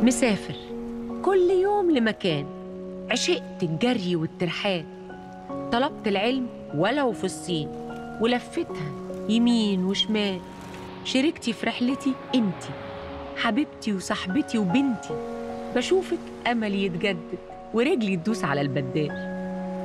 مسافر كل يوم لمكان، عشقت الجري والترحال، طلبت العلم ولو في الصين ولفتها يمين وشمال. شاركتي في رحلتي انتي، حبيبتي وصاحبتي وبنتي، بشوفك أملي يتجدد ورجلي تدوس على البدال.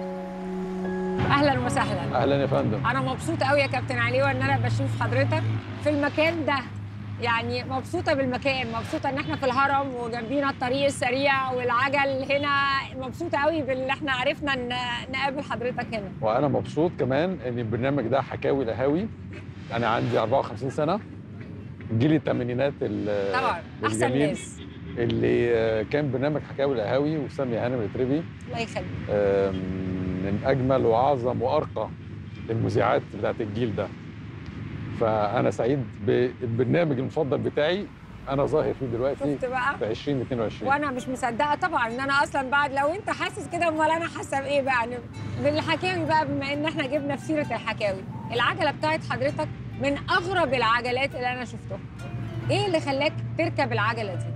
اهلا وسهلا. اهلا يا فندم. انا مبسوطه قوي يا كابتن علي وان انا بشوف حضرتك في المكان ده، يعني مبسوطه بالمكان، مبسوطه ان احنا في الهرم وجنبينا الطريق السريع والعجل هنا، مبسوطه قوي باللي احنا عرفنا نقابل حضرتك هنا. وانا مبسوط كمان ان البرنامج ده حكاوي القهاوي. انا عندي 54 سنه، جيل الثمانينات طبعا احسن ناس، اللي كان برنامج حكاوي القهاوي وسامي هانم التريبي الله يخليك، من اجمل واعظم وارقى المذيعات بتاعت الجيل ده. فانا سعيد بالبرنامج المفضل بتاعي، انا ظاهر فيه دلوقتي في 2022. وانا مش مصدقه طبعا ان انا اصلا بعد، لو انت حاسس كده امال انا حاسه بايه بقى؟ بالحكاوي بقى، بما ان احنا جبنا في سيره الحكاوي، العجله بتاعت حضرتك من اغرب العجلات اللي انا شفتها. ايه اللي خلاك تركب العجله دي؟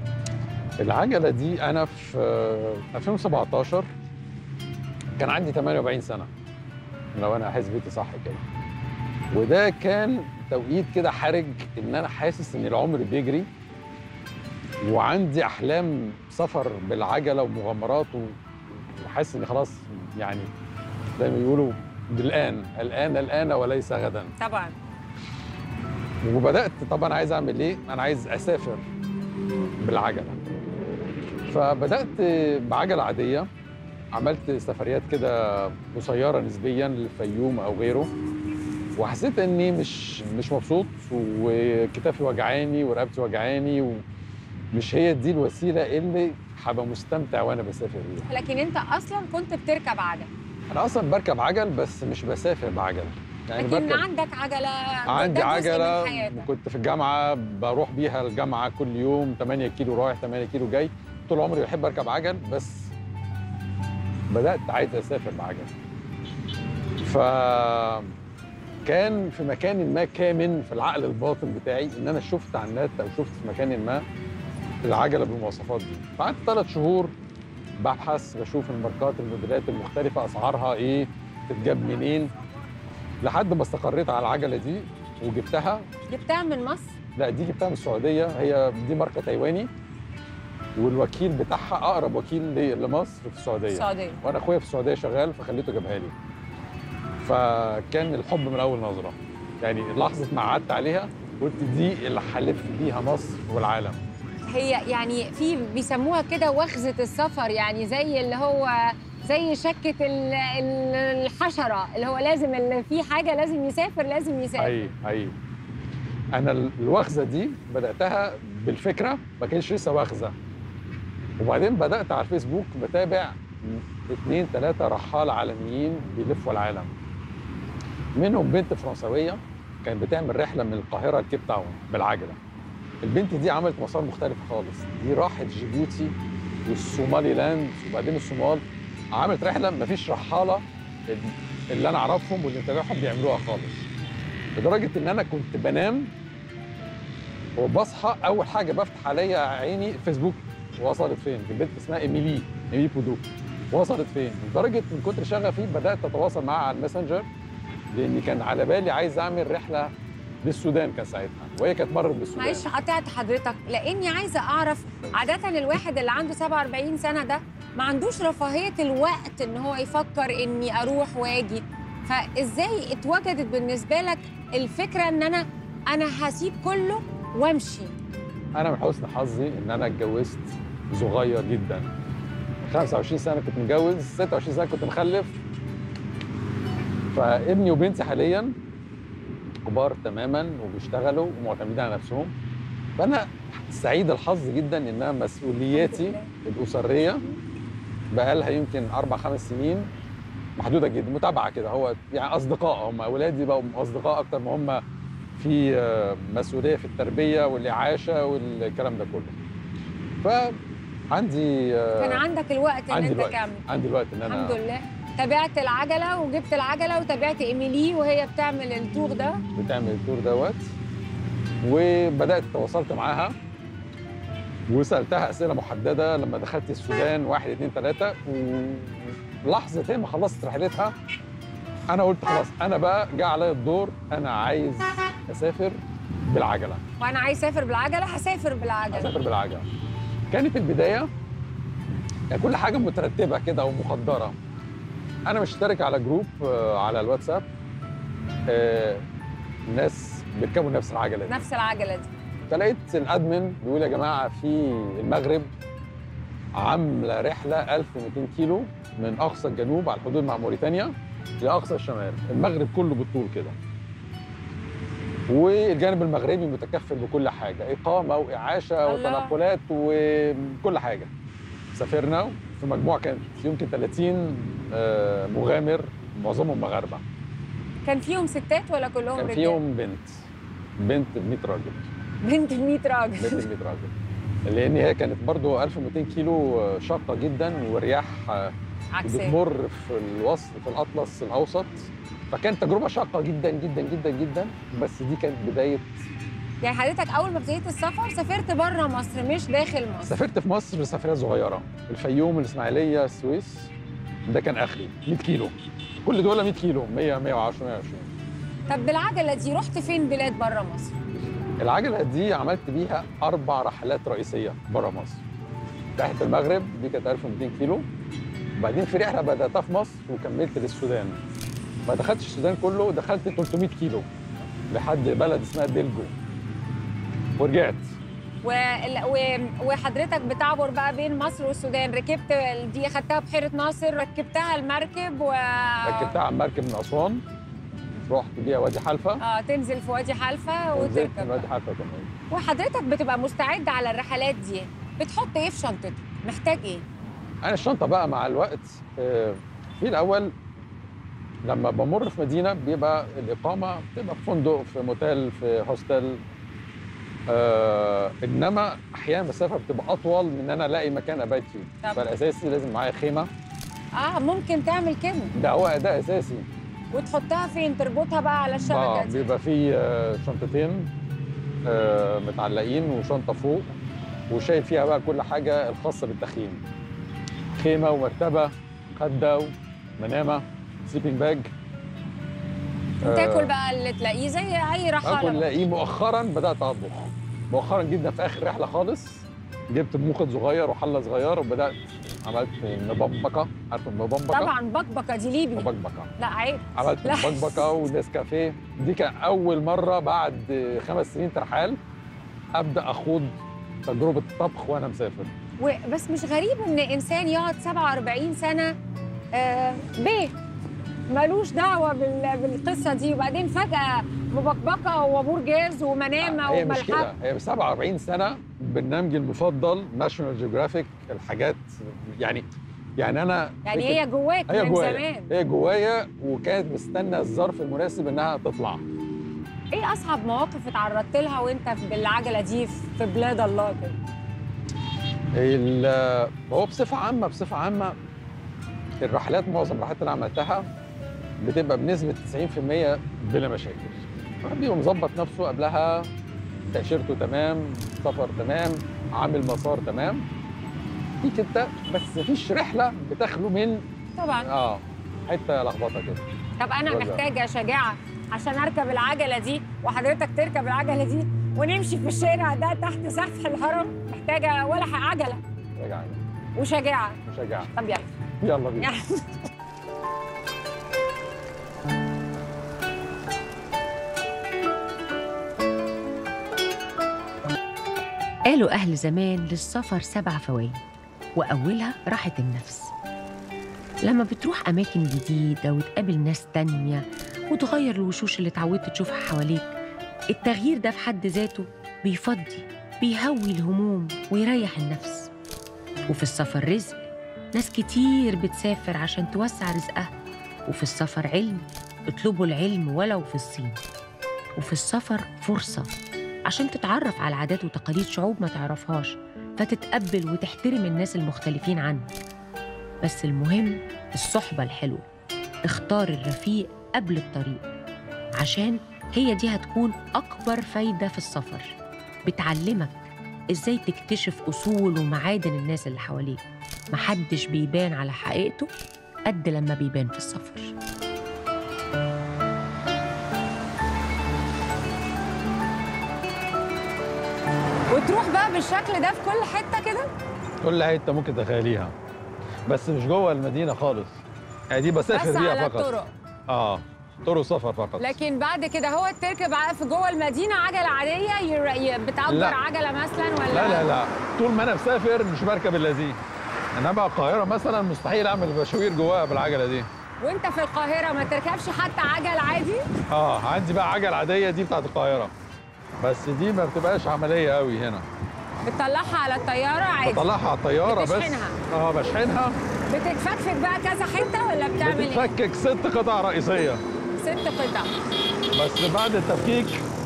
العجله دي انا في 2017 كان عندي 48 سنه لو انا حسبتي صح كده، وده كان توقيت كده حرج ان انا حاسس ان العمر بيجري وعندي احلام سفر بالعجله ومغامرات وحاسس ان خلاص، يعني زي ما بيقولوا بالان الان وليس غدا. طبعا. وبدات طبعا عايز اعمل ايه؟ انا عايز اسافر بالعجله. فبدات بعجله عاديه، عملت سفريات كده قصيره نسبيا للفيوم او غيره، وحسيت اني مش مبسوط وكتافي وجعاني ورقبتي وجعاني، ومش هي دي الوسيله اللي هبقى مستمتع وانا بسافر بيها. لكن انت اصلا كنت بتركب عجل؟ انا اصلا بركب عجل بس مش بسافر بعجل، يعني لكن عندك عجله؟ عندي عجله، كنت في الجامعه بروح بيها الجامعه كل يوم، 8 كيلو رايح 8 كيلو جاي. طول عمري بحب اركب عجل، بس بدات عايز اسافر بعجل. كان في مكان ما كامن في العقل الباطن بتاعي ان انا شفت على النت او شفت في مكان ما العجله بالمواصفات دي. فقعدت 3 شهور ببحث، بشوف الماركات الموديلات المختلفه اسعارها ايه، تتجاب منين، لحد ما استقريت على العجله دي وجبتها. جبتها من مصر؟ لا، دي جبتها من السعوديه، هي دي ماركه تايواني، والوكيل بتاعها اقرب وكيل لمصر في السعوديه. وانا اخويا في السعوديه شغال فخليته جابها لي. فكان الحب من اول نظره، يعني لحظه ما قعدت عليها قلت دي اللي هلف بيها مصر والعالم. هي يعني في بيسموها كده وخزه السفر، يعني زي اللي هو زي شكه الحشره، اللي هو لازم اللي فيه حاجه لازم يسافر لازم يسافر. اي انا الوخزه دي بداتها بالفكره، ما كانش لسه وخزه، وبعدين بدات على الفيسبوك بتابع 2 3 رحاله عالميين بيلفوا العالم، منهم بنت فرنسويه كانت بتعمل رحله من القاهره لكيب تاون بالعجله. البنت دي عملت مسار مختلف خالص، دي راحت جيبوتي والصومالي لاند وبعدين الصومال، عملت رحله ما فيش رحاله اللي انا اعرفهم واللي متابعهم بيعملوها خالص، لدرجه ان انا كنت بنام وبصحى اول حاجه بفتح عليا عيني الفيسبوك وصلت فين، البنت اسمها ايميلي بودو وصلت فين، لدرجه من كتر شغفي بدات اتواصل معاها على الماسنجر، لاني كان على بالي عايز اعمل رحله للسودان كان ساعتها، وهي كانت مرت بالسودان. معلش قطعت حضرتك، لاني عايزه اعرف عاده الواحد اللي عنده 47 سنه ده ما عندوش رفاهيه الوقت ان هو يفكر اني اروح واجي، فازاي اتوجدت بالنسبه لك الفكره ان انا هسيب كله وامشي؟ انا من حسن حظي ان انا اتجوزت صغير جدا، 25 سنه كنت متجوز، 26 سنه كنت مخلف، فابني وبنتي حاليا كبار تماما وبيشتغلوا ومعتمدين على نفسهم. فانا سعيد الحظ جدا ان انا مسؤولياتي الاسريه بقى لها يمكن 4 5 سنين محدوده جدا، متابعه كده، هو يعني اصدقاء، هم اولادي بقوا اصدقاء اكتر ما هم في مسؤوليه في التربيه والاعاشه والكلام ده كله. فعندي كان عندك الوقت ان انت تعمل؟ عندي الوقت ان انا الحمد لله. تابعت العجله وجبت العجله وتابعت ايميلي وهي بتعمل التور ده، بتعمل التور دوت، وبدات تواصلت معاها وسالتها اسئله محدده لما دخلت السودان 1 2 3 ولحظه هي ما خلصت رحلتها انا قلت خلاص انا بقى جه عليا الدور، انا عايز اسافر بالعجله. وانا عايز اسافر بالعجله، هسافر بالعجله. اسافر بالعجله. كانت البدايه يعني كل حاجه مترتبه كده ومقدره. انا مشترك على جروب على الواتساب، ناس بيركبوا نفس العجله دي. نفس العجله دي. فلقيت الادمن بيقول يا جماعه في المغرب عامله رحله 1200 كيلو من اقصى الجنوب على الحدود مع موريتانيا لاقصى الشمال، المغرب كله بالطول كده. والجانب المغربي متكفل بكل حاجه، اقامه واعاشه وتنقلات وكل حاجه. سافرنا في مجموعه كانت يمكن 30 مغامر معظمهم مغاربه. كان فيهم ستات ولا كلهم رجال؟ كان فيهم بنت ب 100 راجل. بنت ب 100 راجل. بنت ب 100 راجل. لان هي كانت برضو 1200 كيلو شاقه جدا ورياح بتمر في الاطلس الاوسط، فكانت تجربه شاقه جدا جدا جدا جدا. بس دي كانت بدايه. يعني حضرتك اول ما ابتديت السفر سافرت بره مصر مش داخل مصر؟ سافرت في مصر سفريات صغيره، الفيوم، الاسماعيليه، السويس، ده كان اخري 100 كيلو. كل دول 100 كيلو، 100 110 120. طب بالعجله دي رحت فين بلاد بره مصر؟ العجله دي عملت بيها 4 رحلات رئيسيه بره مصر. رحله المغرب دي كانت 1200 كيلو، وبعدين في رحله بداتها في مصر وكملت للسودان. ما دخلتش السودان كله، دخلت 300 كيلو لحد بلد اسمها ديلجو ورجعت. وحضرتك بتعبر بقى بين مصر والسودان، ركبت دي خدتها بحيره ناصر، ركبتها المركب ركبتها على المركب من اسوان، رحت بيها وادي حلفا. تنزل في وادي حلفا وتركب وادي حلفا كمان. وحضرتك بتبقى مستعد على الرحلات دي، بتحط ايه في شنطتك؟ محتاج ايه؟ انا الشنطه بقى مع الوقت في الاول لما بمر في مدينه بيبقى الاقامه بتبقى في فندق، في موتيل، في هوستل. انما احيانا المسافه بتبقى اطول من ان انا الاقي مكان ابات فيه، فالاساسي لازم معايا خيمه. ممكن تعمل كده. ده اساسي. وتحطها فين؟ تربطها بقى على الشبكه دي؟ بيبقى في شنطتين متعلقين وشنطه فوق، وشايل فيها بقى كل حاجه الخاصه بالتخييم. خيمه ومرتبه، خده ومنامه، سليبنج باج. تاكل بقى اللي تلاقيه زي اي رحاله. اكل الاقيه. مؤخرا بدات اطبخ، مؤخرا جدا في اخر رحله خالص جبت موقد صغير وحله صغيره وبدات عملت مبكبكه. عارف المبكبكه؟ طبعا بكبكه دي ليبي. مبكبكه. لا عيب. عملت مبكبكه ونسكافيه. دي كان اول مره بعد 5 سنين ترحال ابدا اخوض تجربه الطبخ وانا مسافر. بس مش غريب ان انسان يقعد 47 سنه بيه مالوش دعوه بالقصه دي، وبعدين فجاه مبكبكه وبور جاز ومنامه هي وملحمه. مش كده، هي 47 سنه برنامجي المفضل ناشونال جيوغرافيك. الحاجات يعني انا هي جواك من زمان. هي جوايا، وكانت مستنى الظرف المناسب انها تطلع. ايه اصعب مواقف اتعرضت لها وانت بالعجله دي في بلاد الله كده؟ هو بصفه عامه الرحلات، معظم الرحلات اللي عملتها بتبقى بنسبه 90% بلا مشاكل. الواحد بيبقى مظبط نفسه قبلها، تاشيرته تمام، سفر تمام، عامل مسار تمام. في كده بس مفيش رحله بتخلو من طبعا حته لخبطه كده. طب انا محتاجه شجاعه عشان اركب العجله دي وحضرتك تركب العجله دي ونمشي في الشارع ده تحت سقف الهرم. محتاجه ولا عجله وشجاعه. طب يلا بينا. قالوا أهل زمان للسفر 7 فوائد، وأولها راحة النفس. لما بتروح أماكن جديدة وتقابل ناس تانية وتغير الوشوش اللي اتعودت تشوفها حواليك، التغيير ده في حد ذاته بيفضي، بيهوي الهموم ويريح النفس. وفي السفر رزق، ناس كتير بتسافر عشان توسع رزقها. وفي السفر علم، اطلبوا العلم ولو في الصين. وفي السفر فرصة عشان تتعرف على عادات وتقاليد شعوب ما تعرفهاش، فتتقبل وتحترم الناس المختلفين عنك. بس المهم الصحبة الحلوة. اختار الرفيق قبل الطريق، عشان هي دي هتكون أكبر فايدة في السفر. بتعلمك إزاي تكتشف أصول ومعادن الناس اللي حواليك. محدش بيبان على حقيقته قد لما بيبان في السفر. وتروح بقى بالشكل ده في كل حته كده؟ كل حته ممكن تخيليها، بس مش جوه المدينه خالص. يعني دي بسافر بس بيها على فقط. الطرق. طرق سفر فقط. لكن بعد كده هو تركب في جوه المدينه عجله عاديه بتأجر لا. عجله مثلا ولا؟ لا لا لا، طول ما انا مسافر مش بركب الا دي. انما القاهره مثلا مستحيل اعمل مشاوير جواها بالعجله دي. وانت في القاهره ما تركبش حتى عجل عادي؟ عندي بقى عجل عاديه دي بتاعت القاهره، بس دي ما بتبقاش عمليه قوي هنا. بتطلعها على الطياره عادي؟ بطلعها على الطياره بس. بتشحنها؟ بشحنها. بتتفكفك بقى كذا حته ولا بتعمل ايه؟ بتتفكك 6 قطع رئيسيه. 6 قطع. بس بعد التفكيك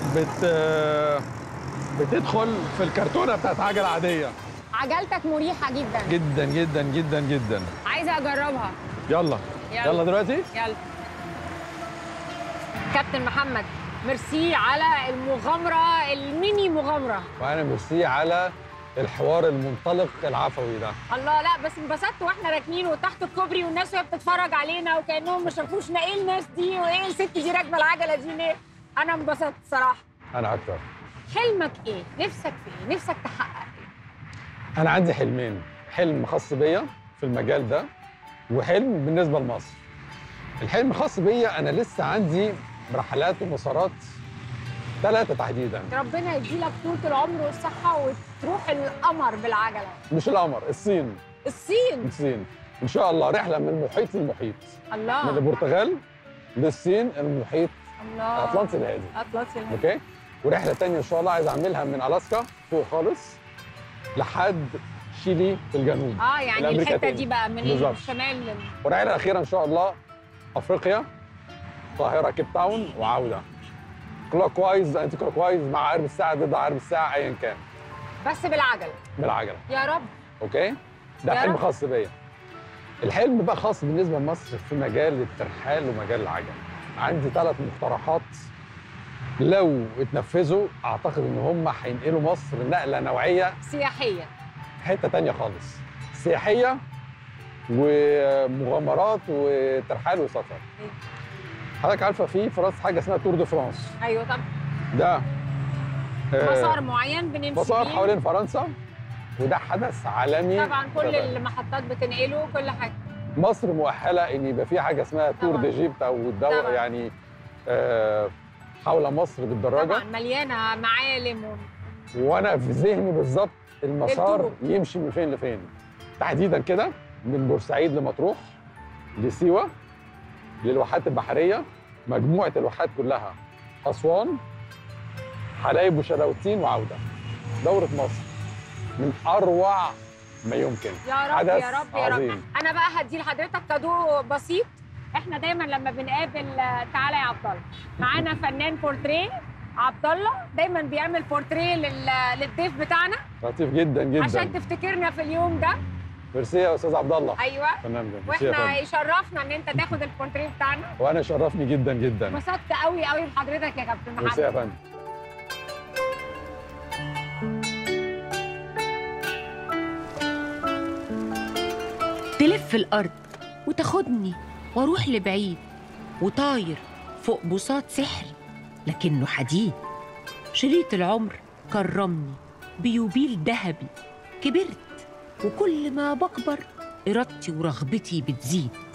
بتدخل في الكرتونه بتاعت عجله عاديه. عجلتك مريحه جدا جدا جدا جدا جدا. عايزه اجربها. يلا دلوقتي. يلا. كابتن محمد، ميرسي على المغامره، الميني مغامره. وانا ميرسي على الحوار المنطلق العفوي ده. الله، لا بس انبسطت واحنا راكنين وتحت الكوبري والناس وهي بتتفرج علينا وكانهم ما شافوشنا. ايه الناس دي وايه الست دي راكبه العجله دي ليه؟ انا انبسطت صراحه. انا اكتر. حلمك ايه؟ نفسك في ايه؟ نفسك تحقق ايه؟ انا عندي حلمين، حلم خاص بيا في المجال ده وحلم بالنسبه لمصر. الحلم الخاص بيا انا لسه عندي رحلات ومسارات 3 تحديدا. ربنا يديلك طول العمر والصحه وتروح القمر بالعجله. مش القمر، الصين. الصين ان شاء الله، رحله من المحيط للمحيط. الله. من البرتغال للصين، المحيط الله. اطلنطي الهادي. اوكي. ورحله تانية ان شاء الله عايز اعملها من الاسكا فوق خالص لحد شيلي في الجنوب. يعني الحته دي بقى من الشمال والرحله الاخيره ان شاء الله افريقيا، القاهره، كيب تاون وعوده. كلوك وايز، انتي كلوك وايز، مع عقرب الساعه ضد عقرب الساعه، ايا كان. بس بالعجله. بالعجله. يا رب. اوكي؟ ده حلم خاص بيا. الحلم بقى خاص بالنسبه لمصر في مجال الترحال ومجال العجل. عندي 3 مقترحات لو اتنفذوا اعتقد ان هم هينقلوا مصر نقله نوعيه سياحيه. حته تانية خالص. سياحيه ومغامرات وترحال وسفر. حضرتك عارفه في فرنسا حاجه اسمها تور دو فرانس. ايوه طبعا. ده مسار معين بنمشي مسار حوالين فرنسا، وده حدث عالمي. طبعا كل المحطات بتنقله كل حاجه. مصر مؤهله ان يبقى في حاجه اسمها تور ديجيبت او الدورة يعني حول مصر بالدراجه. طبعا مليانه معالم وانا في ذهني بالظبط المسار يمشي من فين لفين تحديدا كده، من بورسعيد لمطروح لسيوه للواحات البحريه، مجموعه الواحات كلها، اسوان، حلايب وشلاتين وعوده. دوره مصر من اروع ما يمكن. يا رب حدث يا رب عظيم. يا رب. انا بقى هدي لحضرتك كادو بسيط. احنا دايما لما بنقابل تعالى يا عبد الله، معانا فنان بورتريه عبد الله، دايما بيعمل بورتريه للضيف بتاعنا. لطيف جدا جدا عشان تفتكرنا في اليوم ده. ميرسي يا استاذ عبد الله. ايوه. تمام. واحنا يشرفنا ان انت تاخد البورتريه بتاعنا. وانا شرفني جدا جدا. انبسطت قوي قوي بحضرتك يا كابتن محمد. ميرسي يا فندم. تلف الأرض وتاخدني واروح لبعيد، وطاير فوق بساط سحري لكنه حديد. شريط العمر كرمني بيوبيل ذهبي. كبرت وكل ما بكبر إرادتي ورغبتي بتزيد.